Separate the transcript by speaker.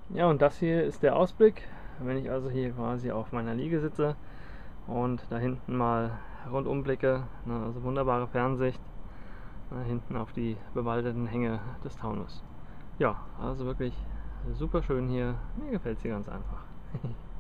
Speaker 1: Ja, und das hier ist der Ausblick, wenn ich also hier quasi auf meiner Liege sitze und da hinten mal rundum blicke, ne, also wunderbare Fernsicht, hinten auf die bewaldeten Hänge des Taunus. Ja, also wirklich super schön hier, mir gefällt es hier ganz einfach.